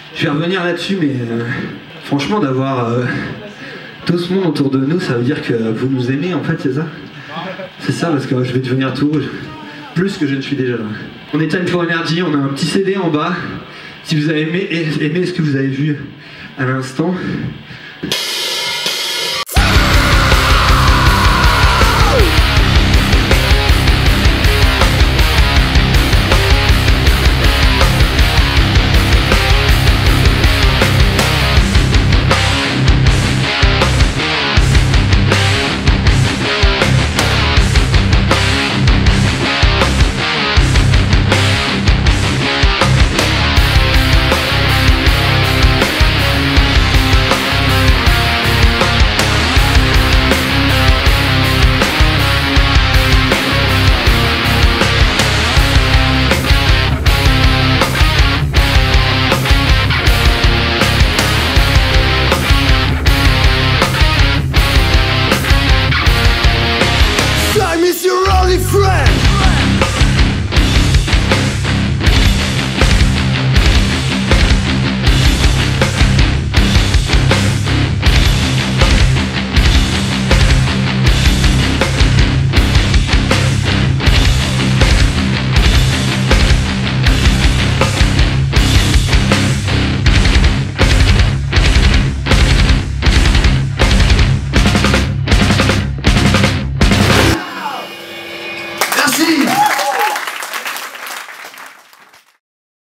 Je vais revenir là-dessus, mais franchement, d'avoir tout ce monde autour de nous, ça veut dire que vous nous aimez, en fait, c'est ça? C'est ça, parce que je vais devenir tout rouge. Plus que je ne suis déjà. On est Time for Energy, on a un petit CD en bas. Si vous avez aimé ce que vous avez vu à l'instant,